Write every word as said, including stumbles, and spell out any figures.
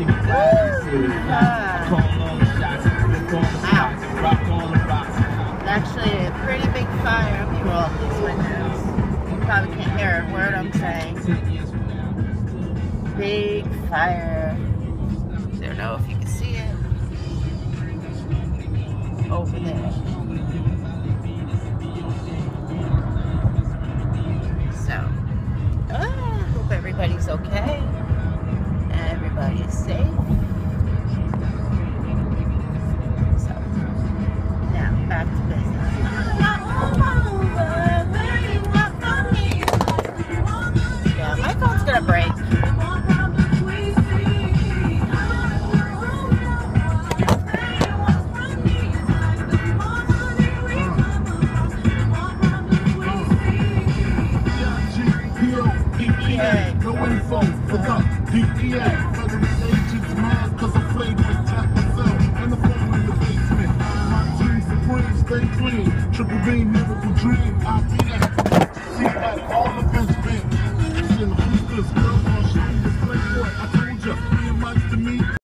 Actually, a pretty big fire. Let me roll up these windows. You probably can't hear a word I'm saying. Big fire. I don't know if you can see it. Over there. So, uh, hope everybody's okay. Everybody's safe. So, now back to business. Yeah, my phone's gonna break. No info, without D E A. Federal agents mad cause I played with tap myself. And the phone in the basement. My team supreme, stay clean. Triple beam, miracle dream. I be that.